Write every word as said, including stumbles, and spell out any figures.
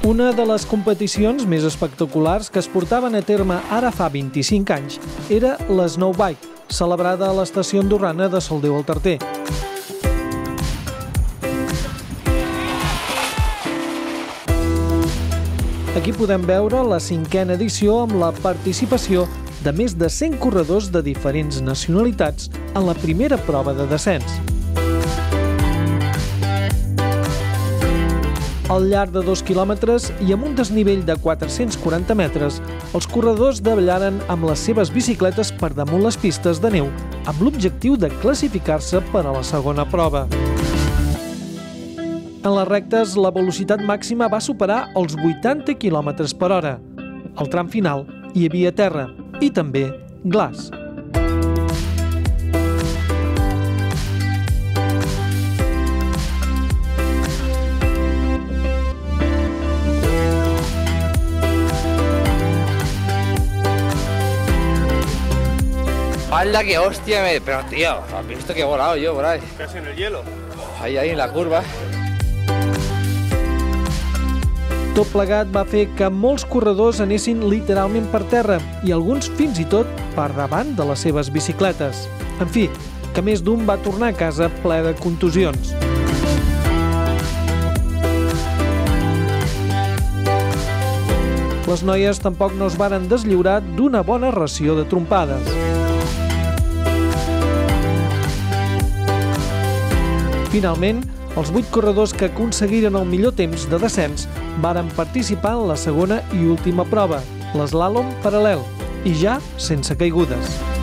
Una de les competicions més espectaculars que es portaven a terme ara fa vint-i-cinc anys era l'Snowbike, celebrada a l'estació andorrana de Soldeu al Tarter. Aquí podem veure la cinquena edició amb la participació de més de cent corredors de diferents nacionalitats en la primera prova de descens. Al llarg de dos quilòmetres i amb un desnivell de quatre-cents quaranta metres, els corredors davallaren amb les seves bicicletes per damunt les pistes de neu amb l'objectiu de classificar-se per a la segona prova. En les rectes, la velocitat màxima va superar els vuitanta quilòmetres per hora. Al tram final hi havia terra i també glaç. ¡Hala, qué hostia! Me... Pero tío, ¿has visto que he volado yo por ahí? Casi en el hielo. Ahí, ahí, en la curva. Tot plegat va fer que molts corredors anessin literalment per terra i alguns fins i tot per davant de les seves bicicletes. En fi, que més d'un va tornar a casa ple de contusions. Les noies tampoc no es varen deslliurar d'una bona ració de trompades. Finalment, els vuit corredors que aconseguiren el millor temps de descens varen participar en la segona i última prova, l'eslàlom paral·lel, i ja sense caigudes.